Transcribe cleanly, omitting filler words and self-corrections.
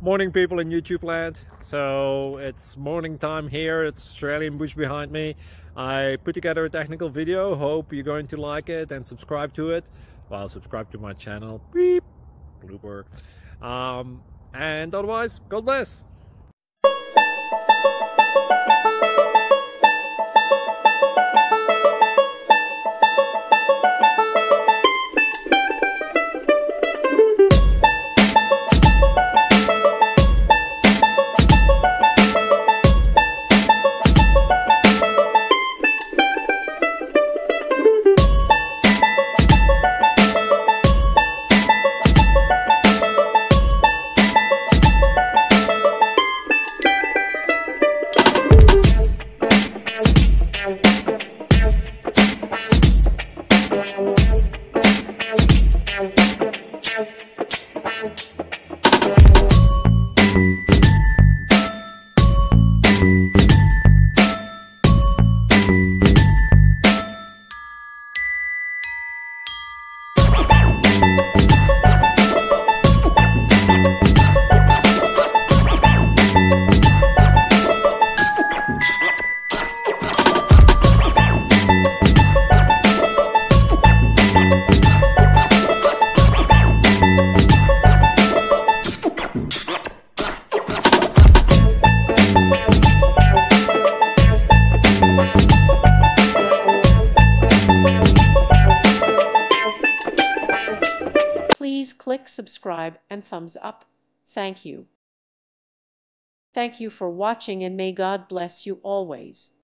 Morning people in YouTube land. So it's morning time here. It's Australian bush behind me. I put together a technical video. Hope you're going to like it and subscribe to it. Well, subscribe to my channel. Beep. Blooper. And otherwise, God bless. Please click subscribe and thumbs up. Thank you. Thank you for watching and may God bless you always.